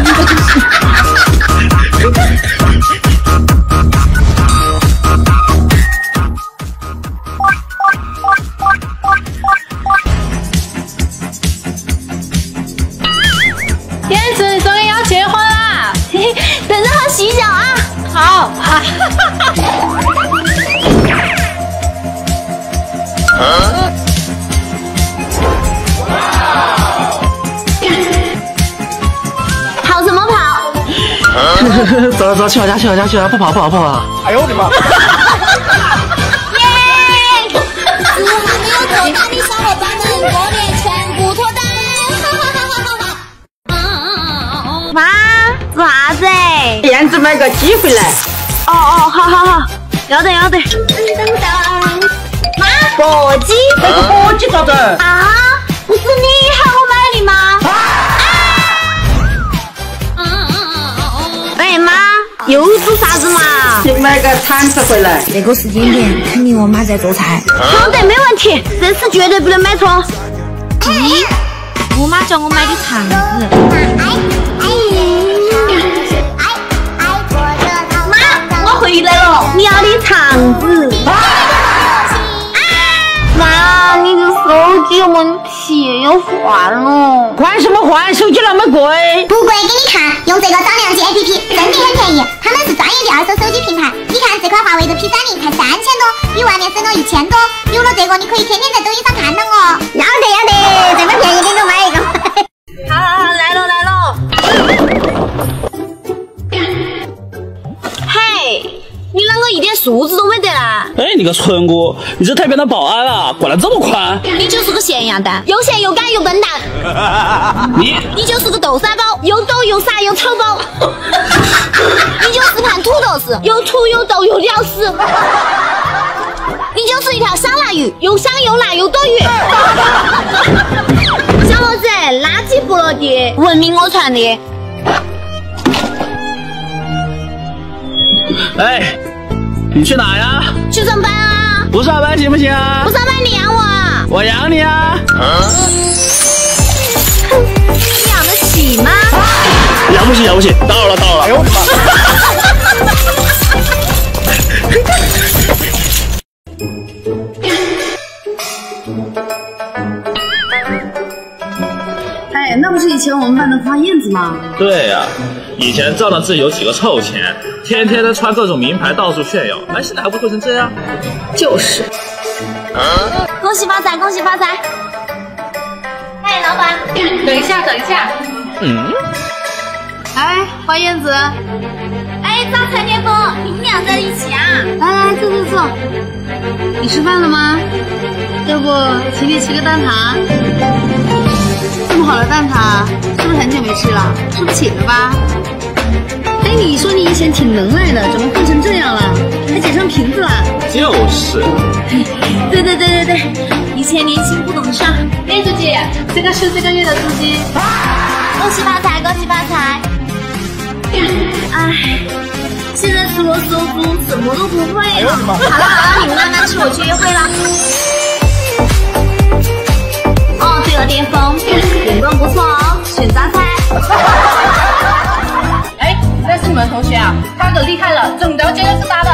燕子，你终于要结婚啦！ 等着喝喜酒啊！ 好。 跑什么跑？ 走了走了，去我家去我家去我家，不跑不跑不跑！ 哎呦我的妈！ 耶！子还没有走大的小伙伴们，过年全部脱单！妈，做啥子？ 燕子买个鸡回来。 哦，好，要得。等等。妈，火鸡？ 那个火鸡咋子？ 啊，不是你喊我买的吗？喂，妈，又做啥子嘛？ 你买个铲子回来。 这个时间点，肯定我妈在做菜。 好的，没问题，这次绝对不能买错。 咦，我妈叫我买的肠子。 妈，我回来了，你要的肠子。妈，你这手机有问题，要换了。 换什么换？手机那么贵？ 不贵，给你看，用这个找良机 APP 真的很便宜，他们是专业的二手手机平台。你看这款华为的 P30才3000多，比外面省了1000多。有了这个，你可以天天在抖音上看到我。要得，这么便宜给我买一个。 好，来了。嘿，你啷个一点素质都没得啦？ 哎，你个蠢货，你这台边的保安啊，管得这么宽？ 你就是个咸鸭蛋，又咸又干又笨蛋。你就是个豆沙包，又抖又傻又丑包。你就是盘土豆丝，又土又豆又屌丝。你就是一条香辣鱼，又香又辣又多余。小伙子，垃圾不落地，文明我传的。 哎，你去哪呀？ 去上班啊！ 不上班行不行啊？ 不上班你养我啊？ 我养你啊！ 你养得起吗？ 养不起，到了。 哎呦我的妈！ 哎，那不是以前我们班的花燕子吗？ 对呀，以前仗着自己有几个臭钱，天天的穿各种名牌到处炫耀，哎，现在还不会成这样？ 就是。 恭喜发财，恭喜发财！哎，老板， 等一下。哎，花燕子。 哎，早餐店风，你们俩在一起啊？ 来，坐。你吃饭了吗？要不请你吃个蛋挞？这么好的蛋挞，是不是很久没吃了？吃不起了吧？哎，你说你以前挺能耐的，怎么混成这样了？还捡上瓶子了？ 就是。 对，以前年轻不懂事。 哎，朱姐，这个是这个月的租金。 恭喜发财，恭喜发财！哎，现在除了收租，什么都不会了。好了，你们慢慢吃，我去约会了。哦，对了，巅峰，眼光不错哦，选杂菜。 哎，那是你们同学啊，他可厉害了，整条街都是他